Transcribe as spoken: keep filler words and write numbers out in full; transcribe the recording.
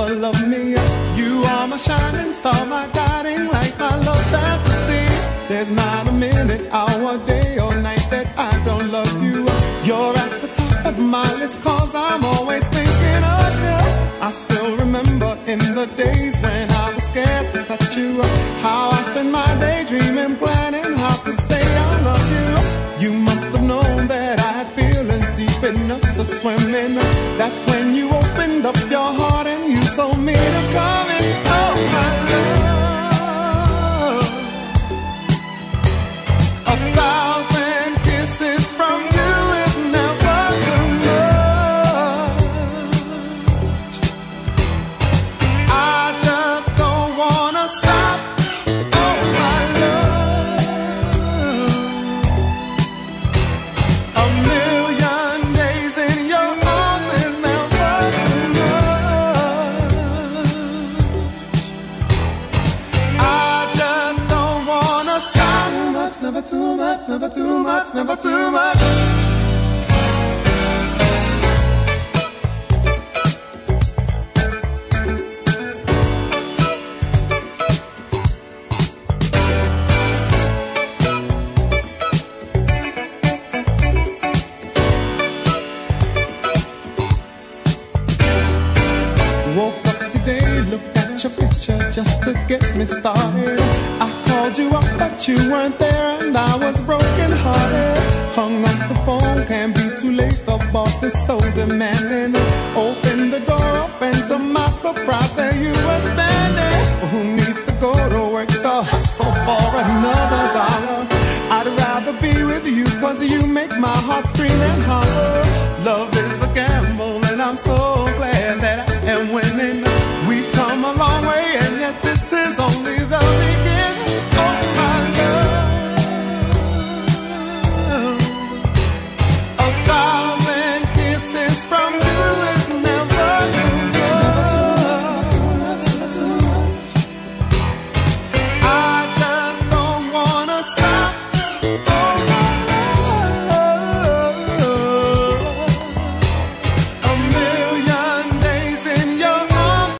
never loved me. You are my shining star, my guiding light, my love fantasy. There's not a minute, hour, day or night that I don't love you. You're at the top of my list, cause I'm always thinking of you. I still remember in the days when I was scared to touch you, how I spent my day dreaming, planning how to say I love you. You must have known that I had feelings deep enough to swim in. That's when you opened up your heart and you told me to come in. Oh my love, a thousand kisses from you is never too much. I just don't wanna stop. Oh my love, a million days in your arms is never too much. I just don't wanna stop. Too much, never too much, never too much, never too much. Woke up today, looked at your picture just to get me started. I called you up, but you weren't there, and I was broken hearted. Hung up the phone, can't be too late, the boss is so demanding. Opened the door up, and to my surprise, there you were standing. Who needs to go to work to hustle for another dollar? I'd rather be with you, cause you make my heart scream and holler. Love is a gamble, and I'm so glad that I am winning. We've come a long way, and yet this is only the beginning. Oh my love, a thousand kisses from you is never too much. I just don't wanna stop.